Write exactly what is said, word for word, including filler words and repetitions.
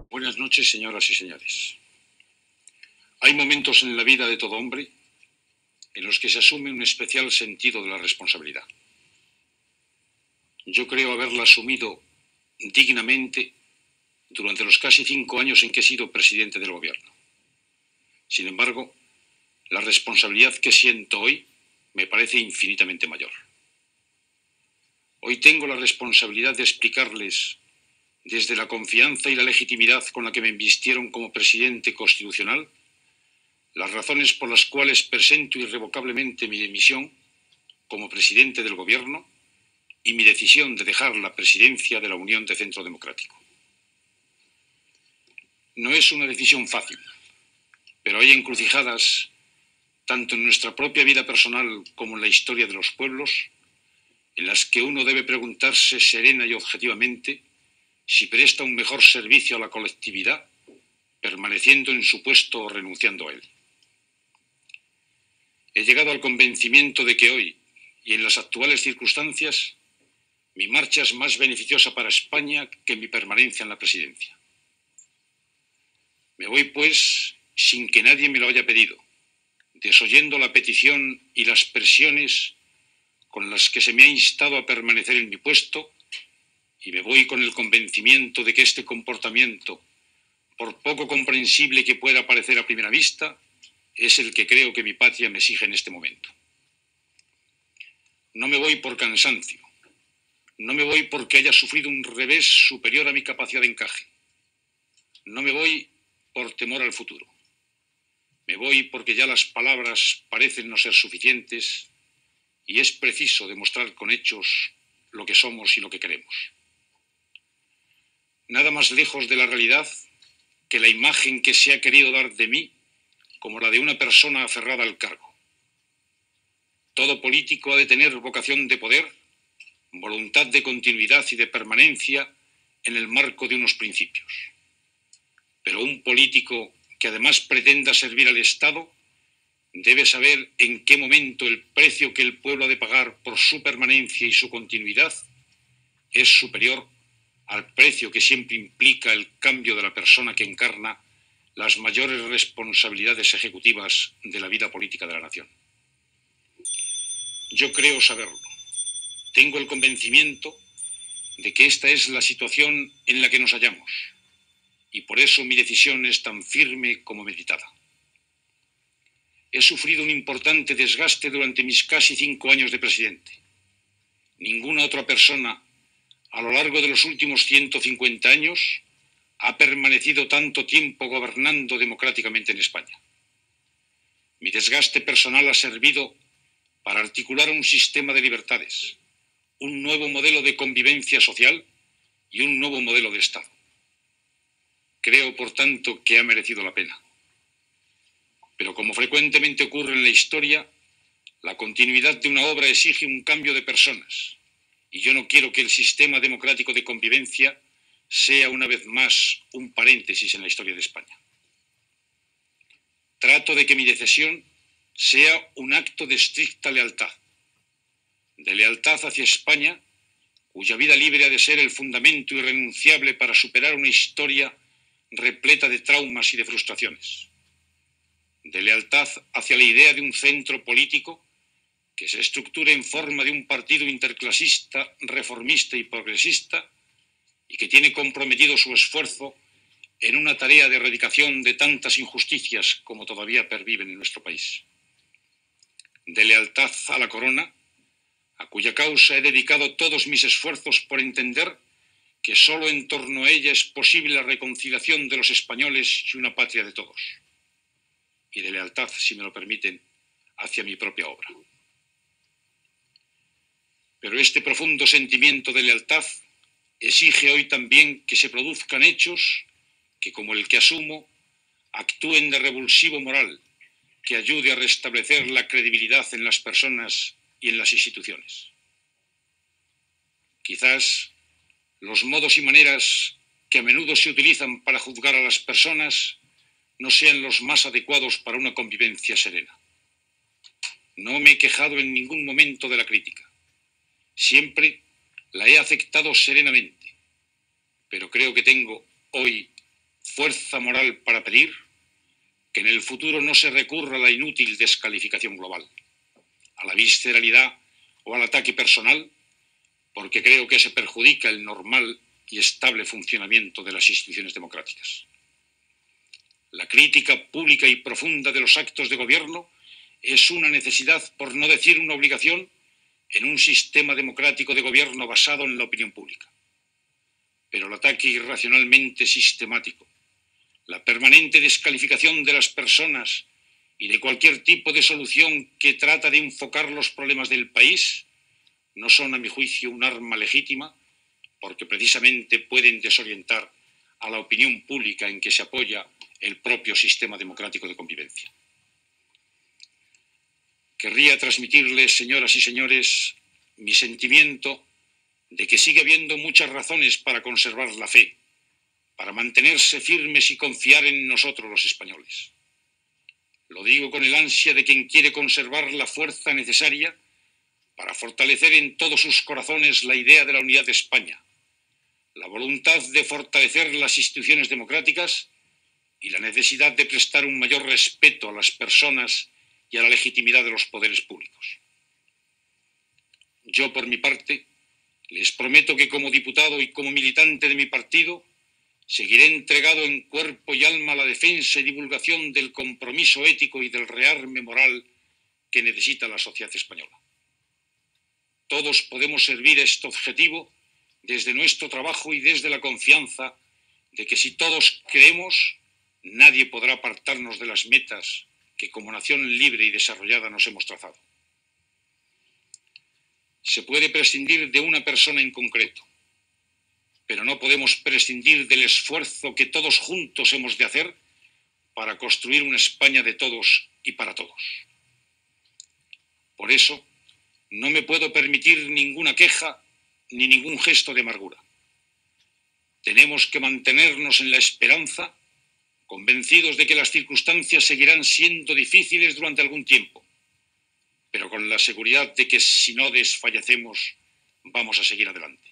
Buenas noches, señoras y señores. Hay momentos en la vida de todo hombre en los que se asume un especial sentido de la responsabilidad. Yo creo haberla asumido dignamente durante los casi cinco años en que he sido presidente del gobierno. Sin embargo, la responsabilidad que siento hoy me parece infinitamente mayor. Hoy tengo la responsabilidad de explicarles, desde la confianza y la legitimidad con la que me invistieron como presidente constitucional, las razones por las cuales presento irrevocablemente mi dimisión como presidente del gobierno y mi decisión de dejar la presidencia de la Unión de Centro Democrático. No es una decisión fácil, pero hay encrucijadas, tanto en nuestra propia vida personal como en la historia de los pueblos, en las que uno debe preguntarse serena y objetivamente si presta un mejor servicio a la colectividad, permaneciendo en su puesto o renunciando a él. He llegado al convencimiento de que hoy, y en las actuales circunstancias, mi marcha es más beneficiosa para España que mi permanencia en la presidencia. Me voy, pues, sin que nadie me lo haya pedido, desoyendo la petición y las presiones con las que se me ha instado a permanecer en mi puesto, y me voy con el convencimiento de que este comportamiento, por poco comprensible que pueda parecer a primera vista, es el que creo que mi patria me exige en este momento. No me voy por cansancio, no me voy porque haya sufrido un revés superior a mi capacidad de encaje, no me voy por temor al futuro, me voy porque ya las palabras parecen no ser suficientes y es preciso demostrar con hechos lo que somos y lo que queremos. Nada más lejos de la realidad que la imagen que se ha querido dar de mí como la de una persona aferrada al cargo. Todo político ha de tener vocación de poder, voluntad de continuidad y de permanencia en el marco de unos principios. Pero un político que además pretenda servir al Estado debe saber en qué momento el precio que el pueblo ha de pagar por su permanencia y su continuidad es superior al precio que siempre implica el cambio de la persona que encarna las mayores responsabilidades ejecutivas de la vida política de la nación. Yo creo saberlo. Tengo el convencimiento de que esta es la situación en la que nos hallamos, y por eso mi decisión es tan firme como meditada. He sufrido un importante desgaste durante mis casi cinco años de presidente. Ninguna otra persona a lo largo de los últimos ciento cincuenta años ha permanecido tanto tiempo gobernando democráticamente en España. Mi desgaste personal ha servido para articular un sistema de libertades, un nuevo modelo de convivencia social y un nuevo modelo de Estado. Creo, por tanto, que ha merecido la pena. Pero como frecuentemente ocurre en la historia, la continuidad de una obra exige un cambio de personas, y yo no quiero que el sistema democrático de convivencia sea una vez más un paréntesis en la historia de España. Trato de que mi decisión sea un acto de estricta lealtad, de lealtad hacia España, cuya vida libre ha de ser el fundamento irrenunciable para superar una historia repleta de traumas y de frustraciones, de lealtad hacia la idea de un centro político que se estructure en forma de un partido interclasista, reformista y progresista, y que tiene comprometido su esfuerzo en una tarea de erradicación de tantas injusticias como todavía perviven en nuestro país. De lealtad a la corona, a cuya causa he dedicado todos mis esfuerzos por entender que solo en torno a ella es posible la reconciliación de los españoles y una patria de todos. Y de lealtad, si me lo permiten, hacia mi propia obra. Pero este profundo sentimiento de lealtad exige hoy también que se produzcan hechos que, como el que asumo, actúen de revulsivo moral, que ayude a restablecer la credibilidad en las personas y en las instituciones. Quizás los modos y maneras que a menudo se utilizan para juzgar a las personas no sean los más adecuados para una convivencia serena. No me he quejado en ningún momento de la crítica. Siempre la he aceptado serenamente, pero creo que tengo hoy fuerza moral para pedir que en el futuro no se recurra a la inútil descalificación global, a la visceralidad o al ataque personal, porque creo que se perjudica el normal y estable funcionamiento de las instituciones democráticas. La crítica pública y profunda de los actos de gobierno es una necesidad, por no decir una obligación, en un sistema democrático de gobierno basado en la opinión pública. Pero el ataque irracionalmente sistemático, la permanente descalificación de las personas y de cualquier tipo de solución que trata de enfocar los problemas del país no son, a mi juicio, un arma legítima, porque precisamente pueden desorientar a la opinión pública en que se apoya el propio sistema democrático de convivencia. Querría transmitirles, señoras y señores, mi sentimiento de que sigue habiendo muchas razones para conservar la fe, para mantenerse firmes y confiar en nosotros los españoles. Lo digo con el ansia de quien quiere conservar la fuerza necesaria para fortalecer en todos sus corazones la idea de la unidad de España, la voluntad de fortalecer las instituciones democráticas y la necesidad de prestar un mayor respeto a las personas y a la legitimidad de los poderes públicos. Yo, por mi parte, les prometo que como diputado y como militante de mi partido, seguiré entregado en cuerpo y alma a la defensa y divulgación del compromiso ético y del rearme moral que necesita la sociedad española. Todos podemos servir a este objetivo desde nuestro trabajo y desde la confianza de que si todos creemos, nadie podrá apartarnos de las metas que como nación libre y desarrollada nos hemos trazado. Se puede prescindir de una persona en concreto, pero no podemos prescindir del esfuerzo que todos juntos hemos de hacer para construir una España de todos y para todos. Por eso, no me puedo permitir ninguna queja ni ningún gesto de amargura. Tenemos que mantenernos en la esperanza, convencidos de que las circunstancias seguirán siendo difíciles durante algún tiempo, pero con la seguridad de que si no desfallecemos, vamos a seguir adelante.